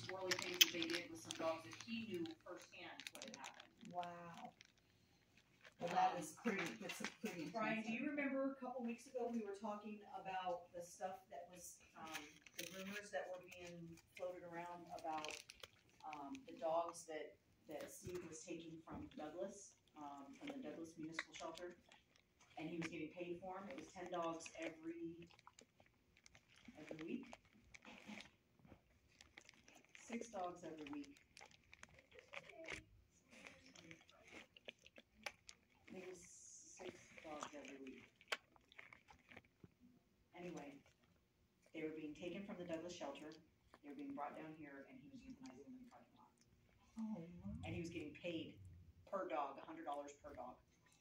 squirrely things that they did with some dogs that he knew firsthand what had happened. Wow. Well, that is pretty. That's a pretty. Brian, do you remember a couple weeks ago we were talking about the stuff that was the rumors that were being floated around about the dogs that Steve was taking from Douglas, from the Douglas Municipal Shelter, and he was getting paid for them. It was 10 dogs every week. 6 dogs every week. It was 6 dogs every week. Anyway, they were being taken from the Douglas shelter. They were being brought down here, and he was euthanizing them in the parking lot. Oh. And he was getting paid per dog, $100 per dog.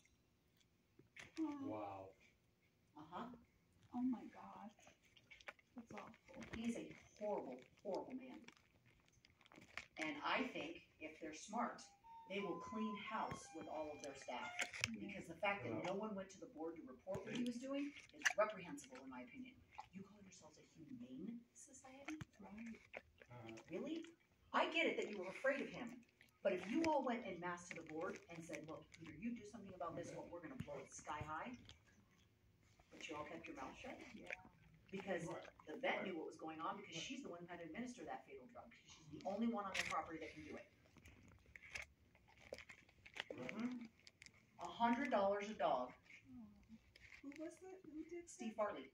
Wow. Oh my gosh. That's awful. He's a horrible, horrible man. And I think if they're smart, they will clean house with all of their staff. Because the fact that no one went to the board to report what he was doing is reprehensible, in my opinion. You call yourselves a humane society? Right. Really? I get it that you were afraid of him. But if you all went en masse to the board and said, look, either you do something about this or we're going to blow it sky high, but you all kept your mouth shut? Yeah. Because the vet knew what was going on because she's the one who had to administer that fatal drug. She's the only one on their property that can do it. $100 a dog. Who was that? Who did that? Steve Farley.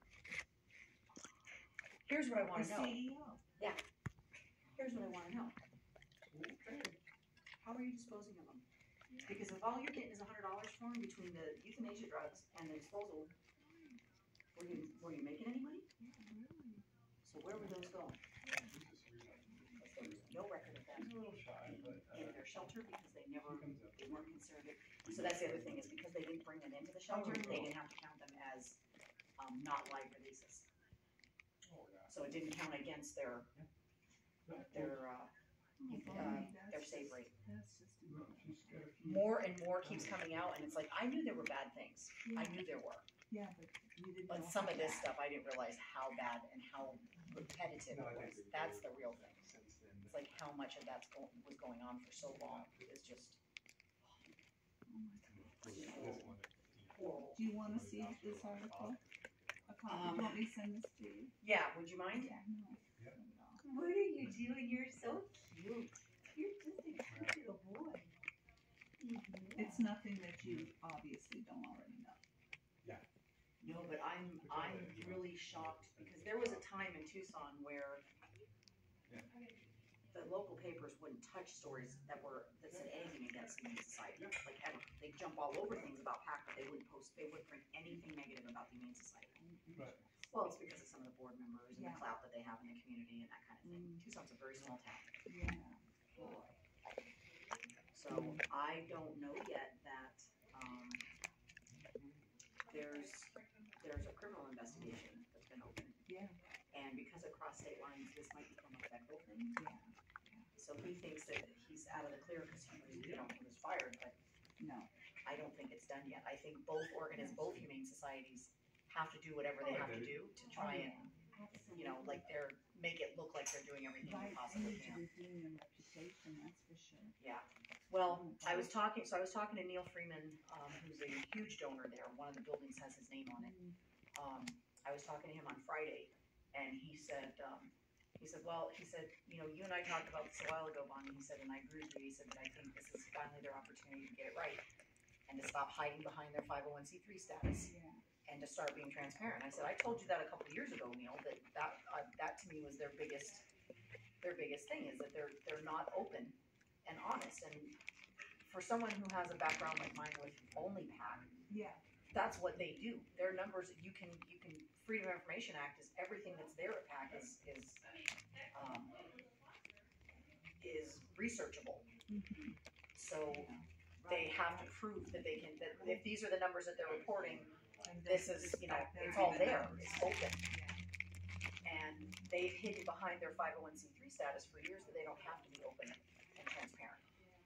Here's what I want to know. CEO. Yeah. Here's what I want to know. How are you disposing of them? Because if all you're getting is $100 for them between the euthanasia drugs and the disposal, were you making any money? Yeah, really. So where would those go? There was no record of them in their shelter because they weren't considered. So that's the other thing is because they didn't bring them into the shelter, they didn't have to count them as not live releases. So it didn't count against their save rate. That's just More and more keeps coming out, and it's like I knew there were bad things. I knew there were. Yeah, but you didn't. But know some how of this bad. stuff I didn't realize how bad and how repetitive it was. That's the real thing. It's like how much of that was going on for so long. It's just Oh my God. horrible. Do you want to see this article? A copy? You want me to send this to you? Yeah, would you mind? Yeah, no. What are you doing? You're so cute. You're just a cute little boy. It's nothing that you obviously don't already know. No, but I'm really shocked because there was a time in Tucson where the local papers wouldn't touch stories that said anything against the Humane Society, like ever. They'd jump all over things about PAC, but they wouldn't print anything negative about the Humane Society. Well, it's because of some of the board members and the clout that they have in the community and that kind of thing. Tucson's a very small town. Yeah. So I don't know yet that there's a criminal investigation that's been opened. Yeah. And because of cross state lines, this might become a federal thing. Yeah. So he thinks that he's out of the clear because he was fired, but No. I don't think it's done yet. I think both humane societies have to do whatever they have to do to try and, like make it look like they're doing everything they Right. possibly To can. redeem your reputation, that's for sure. Yeah. Well, I was talking to Neil Freeman, who's a huge donor there. One of the buildings has his name on it. I was talking to him on Friday, and he said, you and I talked about this a while ago, Bonnie. He said, and I agree with you. He said that I think this is finally their opportunity to get it right and to stop hiding behind their 501c3 status Yeah. and to start being transparent. I said, I told you that a couple of years ago, Neil, that to me was their biggest thing is that they're not open and honest. And for someone who has a background like mine with only PAC, Yeah. that's what they do. Their numbers, you can Freedom of Information Act is everything that's there at PAC is researchable. Mm-hmm. So they have to prove that they can, that if these are the numbers that they're reporting, this is, it's all there, it's open. And they've hidden behind their 501c3 status for years that they don't have to be open and transparent.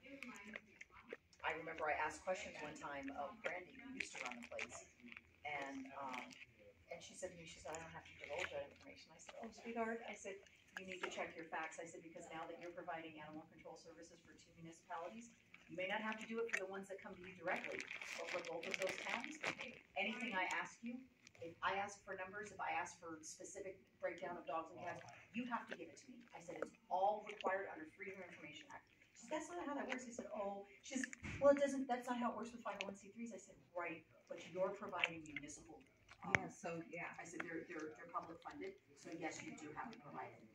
I remember I asked questions one time of Brandy, who used to run the place, and she said to me, I don't have to divulge that information. I said, oh, sweetheart, I said, you need to check your facts. I said, because now that you're providing animal control services for 2 municipalities, you may not have to do it for the ones that come to you directly, but for both of those towns, anything I ask you, if I ask for numbers, if I ask for specific breakdown of dogs and cats, you have to give it to me. I said, it's all required under Freedom of Information Act. She said, that's not how that works. I said, oh, she says, well, it doesn't, that's not how it works with 501c3s. I said, right, but you're providing municipal. Yeah, so, yeah. I said, they're public funded, so yes, you do have to provide it.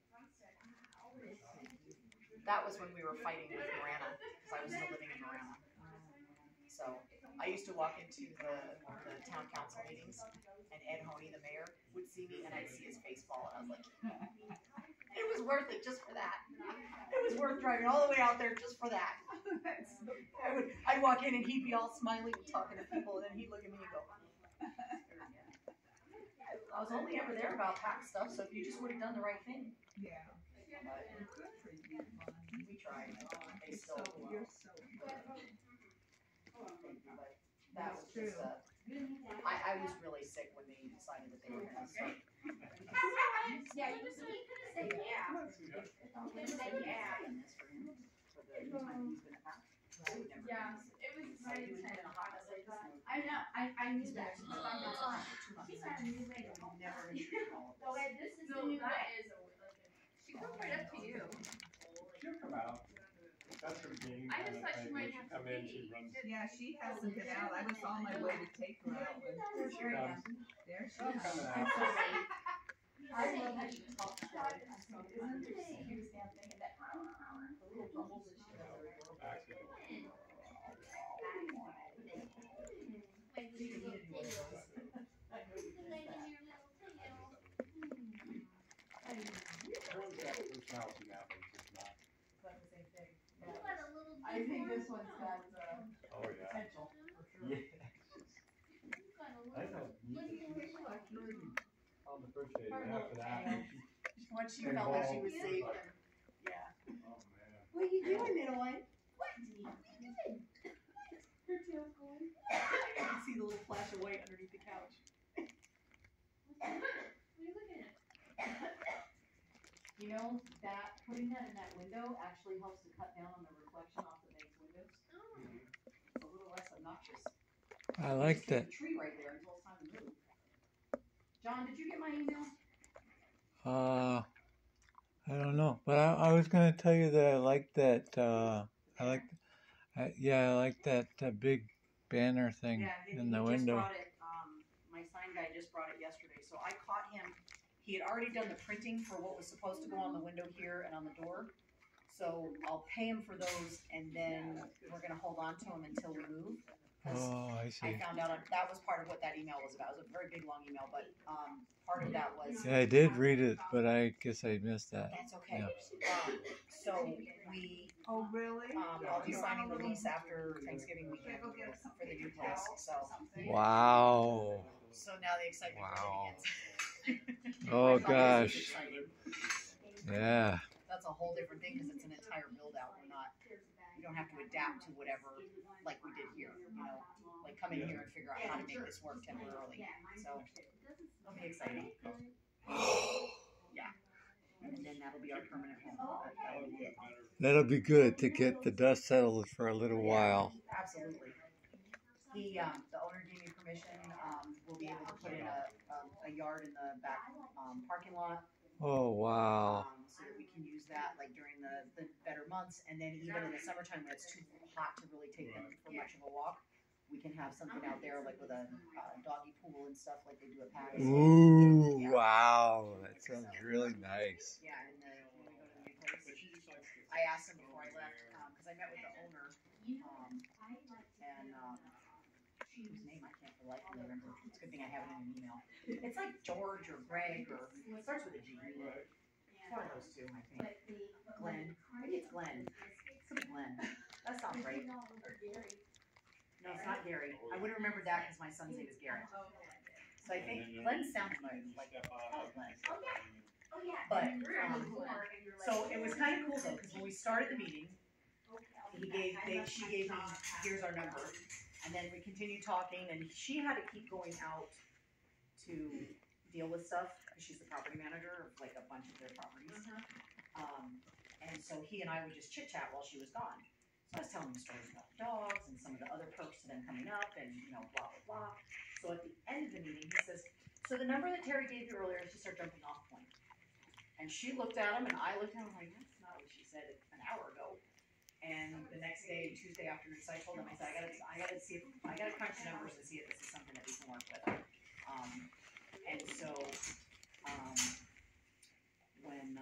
That was when we were fighting with Marana, because I was still living in Marana. So I used to walk into the town council meetings, and Ed Honey, the mayor, would see me, and I'd see his face fall, and I was like, it was worth it just for that. It was worth driving all the way out there just for that. I'd walk in, and he'd be all smiling and talking to people, and then he'd look at me and go, I was only ever there about pack stuff, so if you just would have done the right thing. Yeah. Good for you, Bonnie. We tried. They You're still. you're so good. That was true. just I was really sick when they decided that they were going to start. Yeah, you could have said yeah. You could have said yeah. Yeah, it was my intent. I know, I knew that. She's not a new lady. Never been treated all of So this. this is the new guy. She comes right up to you. She'll come out. That's her game. I just thought she might have Come to in, pee. she runs. Yeah, she hasn't been out. I was on my way to take her out. And There she is. there she She'll is. come I'm out. so late. I love how she talks about it. Isn't it the cutest damn thing? And that the little bubbles that she does every little bit. You can eat it one of those. I know you can that. Everyone's got personality now, but it's just not. But the same thing. I I think this one's got Oh, yeah. potential for sure. Yeah. I know. On the first day, and after that. Once she felt like she was safe, Like, and, yeah. oh, man. What are you doing, little one? Her tail's going. I can see the little flash of white underneath the couch. What are you looking at? You know, that putting that in that window actually helps to cut down on the reflection off the main windows. It's a little less obnoxious. I like Just keep that. the tree right there until it's time to move. John, did you get my email? I don't know, but I was gonna tell you that I like that. I like that big banner thing in the He window. just brought it, my sign guy just brought it yesterday, so I caught him. He had already done the printing for what was supposed to go on the window here and on the door. So I'll pay him for those, and then we're gonna hold on to them until we move. 'Cause Oh, I I see. found out that was part of what that email was about. It was a very big, long email, but part of that was Yeah, I did read it, but I guess I missed that. that's okay. Yeah. So we Oh, really? I'll be signing the lease after Thanksgiving weekend for the new place. Wow. So now the excitement Wow. really begins. Oh My father's gosh. excited. Yeah. That's a whole different thing because it's an entire build out. You don't have to adapt to whatever like we did here. You know, like come in here and figure out how to make this work temporarily. So it'll be exciting. Yeah. And then that'll be our permanent home. That'll be it. That'll be good to get the dust settled for a little while. Absolutely. The owner gave me permission. We'll be able to put in a yard in the back parking lot. Oh wow. So that we can use that like during the better months, and then even in the summertime when it's too hot to really take them for much of a walk, we can have something out there like with a doggy pool and stuff like they do at Patty's. Ooh, wow. That sounds really nice. Yeah, and then when we go to the new place, I asked him before I left because I met with the owner, and whose name I can't for the life of me remember. It's a good thing I have it in an email. It's like George or Greg or it starts with a G. It's one of those two, I think. Glenn. I think it's Glenn. It's Glenn. That sounds right. No, it's not Gary. I would have remembered that because my son's name is Garrett. So I think Glenn sounds like Glenn. But so it was kind of cool though because when we started the meeting, she gave me here's our number, and then we continued talking, and she had to keep going out to deal with stuff, cause she's the property manager of like a bunch of their properties. And so he and I would just chit chat while she was gone. So I was telling him stories about the dogs and some of the other perks to them coming up and, you know, blah, blah, blah. So at the end of the meeting, he says, so the number that Terry gave you earlier, she started jumping off point. And she looked at him and I looked at him like, that's not what she said an hour ago. And the next day, Tuesday afternoon, so I told him, I said, I gotta see if, I gotta crunch the numbers and see if this is something that we can work with. And so, when,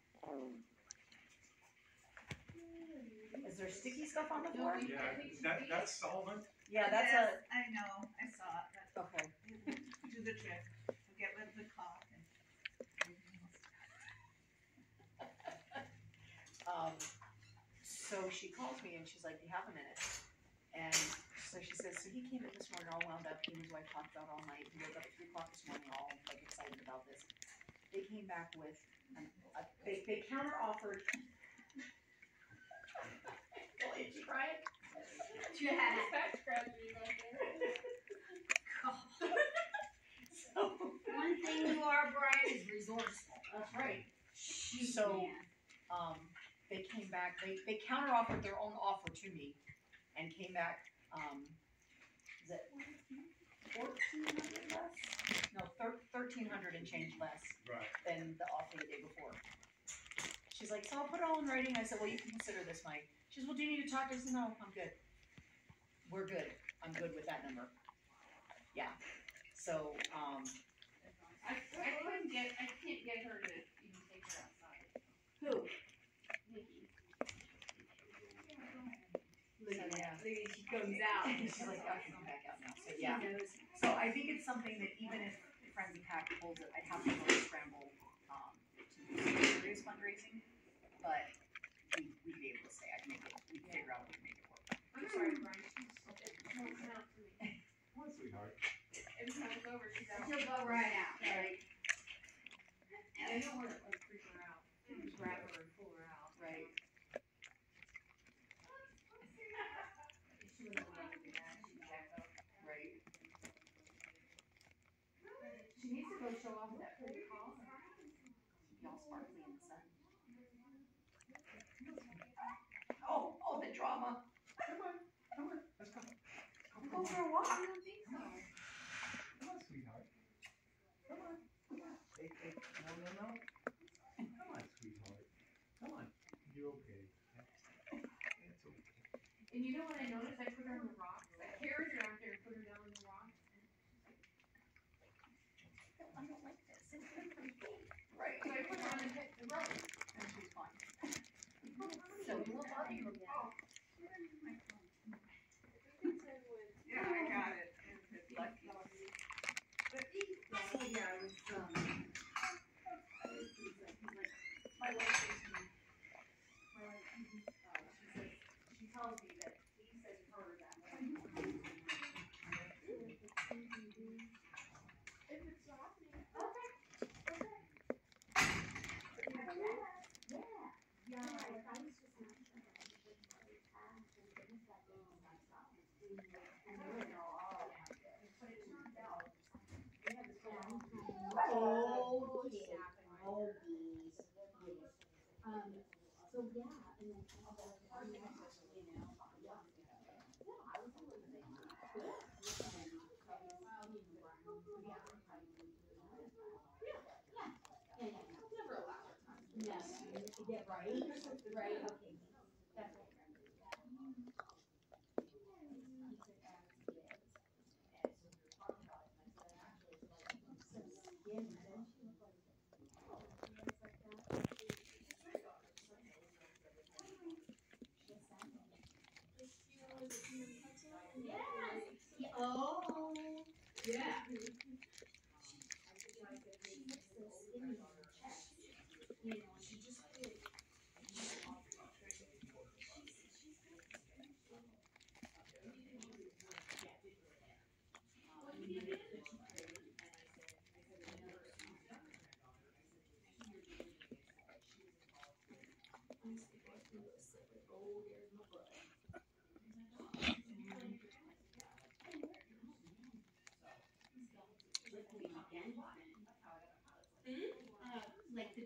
is there sticky stuff on the floor? Yeah, that's solvent. Yeah, that's Yes, I know, I saw it, but okay. do the trick, get rid of the caulk and. So she calls me and she's like, "Do you have a minute?" And so she says, "So he came in this morning all wound up. He and his wife talked about all night. He woke up at 3 o'clock this morning, all like excited about this. They came back with, they counter offered." Is she crying? That's scratching right there. So One thing you are, Brian, is resourceful. that's right. She's So, man. they came back, they counter offered their own offer to me and came back, is it 1,400 less? No, 1,300 and change less Right. than the offer the day before. She's like, so I'll put it all in writing. I said, well, you can consider this, Mike. She says, well, do you need to talk? I said, no, I'm good. We're good. I'm good with that number. Yeah. So, I can't get her to even take her outside. who? Nikki. So, yeah. She goes out. She's like, I can come back out now. So, yeah. She knows. So I think it's something that even if Friends and Pack pulls it, I'd have to really scramble, to do serious fundraising. But we'd be able to stay. I'd make it, we'd figure out a way to make it work. I'm sorry, Brian. She's out for me. What, sweetheart? Every time it's over, she's out. She'll go right out. Right. I don't want to like freak her out. Grab her and pull her out. Right. She wouldn't want to do that. She'd back up. Right. She needs to go show off that pretty collar. Be all sparkly in the sun. Oh, the drama. Come on, let's go. Go for a walk. I don't think so. Come on, sweetheart. Come on. Hey, no. Come on, sweetheart. Come on. You're okay. It's okay. And you know what I noticed? I put her on the rocks. I carried her out there and put her down on the rocks. I don't like this. Right. So I put her on the road. And she's fine. So we'll bother you again. Yeah, I got it. It's lucky. So yeah, I was, my wife says to me, she tells me that he said to her that way. If it's happening. Oh, yeah. Oh, geez. So yeah, and then you know, yeah, right, right, okay. That's oh, yeah. You know, she just did.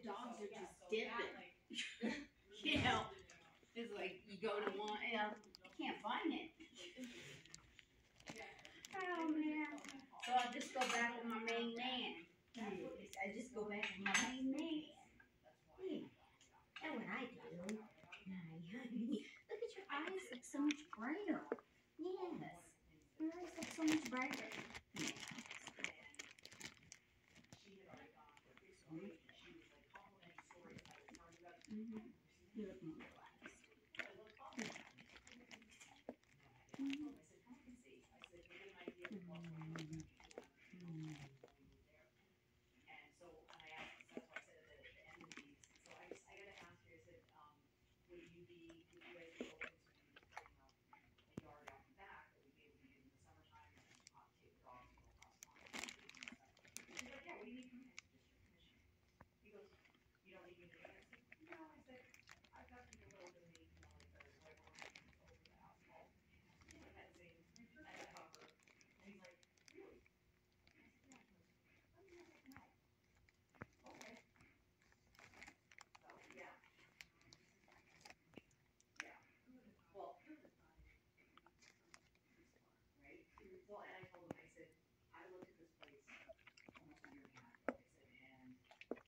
dogs are just dipping. You know, it's like you go to one, I can't find it. Oh man. So I just go back with my main man. I just go back with my main man. Yeah. That's what I do. Look at your eyes look so much brighter. Yes. Your eyes look so much brighter. Yeah. Mm-hmm. You look more